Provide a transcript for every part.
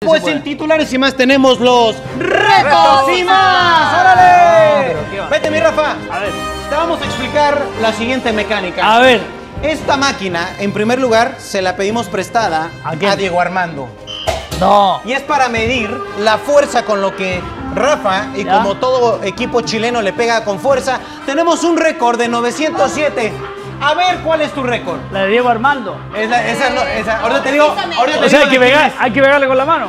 Pues en titulares y más tenemos los retos y más. ¡Órale! Vete, mi Rafa. A ver. Te vamos a explicar la siguiente mecánica. A ver. Esta máquina, en primer lugar, se la pedimos prestada a Diego Armando. No. Y es para medir la fuerza con lo que Rafa, y como todo equipo chileno le pega con fuerza, tenemos un récord de 907. A ver, ¿cuál es tu récord? La de Diego Armando. Esa. Ahorita te digo. O sea, hay que pegarle con la mano.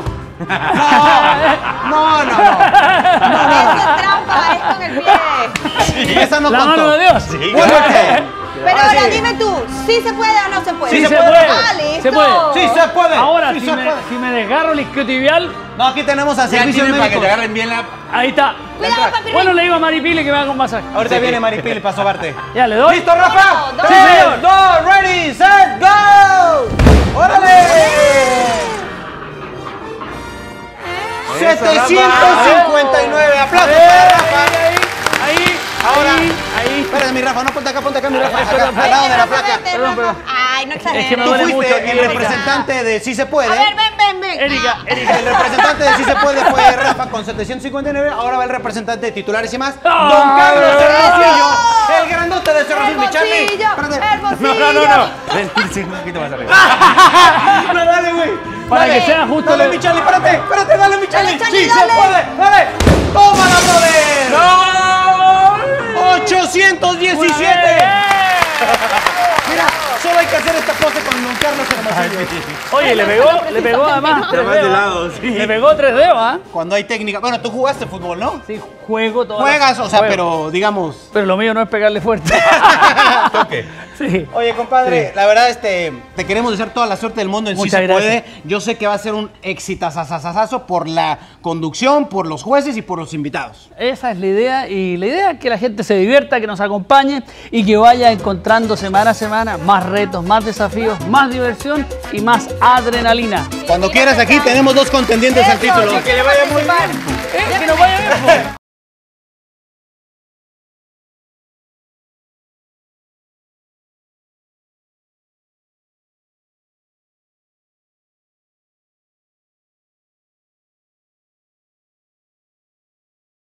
No. Eso es trampa, es con el pie. Sí, esa no la contó. mano de Dios. Sí, Pero ahora dime tú, ¿sí se puede o no se puede? Sí se puede. Ah, listo. Se puede. Sí se puede. Ahora, sí si, se me, puede. si me desgarro el isquiotibial, No, aquí tenemos a servicios para que médicos. te agarren bien la... ahí está. Cuidado, papi. Bueno, le digo a Maripili que me haga un masaje. Ahorita viene Maripili para sobarte. Ya, le doy. ¿Listo, Rafa? Uno, dos. Sí, señor. 2, ready, set, go. ¡Órale! 759. ¡Aplausos para Rafa! Ahí. Ahora. Ahí. Espérate, mi Rafa, no, ponte acá, mi Rafa. Perdón, Acá, al lado de la placa. Perdón. Ay, no exageres. Es que me Tú duele mucho fuiste aquí, el Erika. representante de Sí se puede. A ver, ven. Erika. El representante de Sí se puede fue Rafa con 759. Ahora va el representante de titulares y más, ¡Ah! Don Carlos Hermosillo, ¡Eso! el grandote de Cerro mi Charlie. Hermosillo, Espérate. Hermosillo. Ven, un poquito más arriba. No, dale, güey. Para Dale. que sea justo Dale, lo- mi Charlie, espérate, dale, mi Charlie. Dale, Charlie, Sí se dale. puede, dale. ¡Tómala, brother! ¡No! 817. Mira, solo hay que hacer esta pose con Don Carlos Hermosillo. Oye, le pegó además 3 Además de dedos. lado, sí. Le pegó 3 dedos, ¿ah? Cuando hay técnica. Bueno, tú jugaste fútbol, ¿no? Sí, juego todo. Juegas, o sea, pero digamos. Pero lo mío no es pegarle fuerte. Toque. Sí. Oye, compadre, la verdad, te queremos desear toda la suerte del mundo en Sí Muchas se gracias. puede. Yo sé que va a ser un exitazazazazo por la conducción, por los jueces y por los invitados. Esa es la idea, y la idea es que la gente se divierta, que nos acompañe y que vaya encontrando semana a semana más retos, más desafíos, más diversión y más adrenalina. Cuando quieras, aquí tenemos 2 contendientes al título. Que le vaya muy bien. Que nos vaya bien, pues.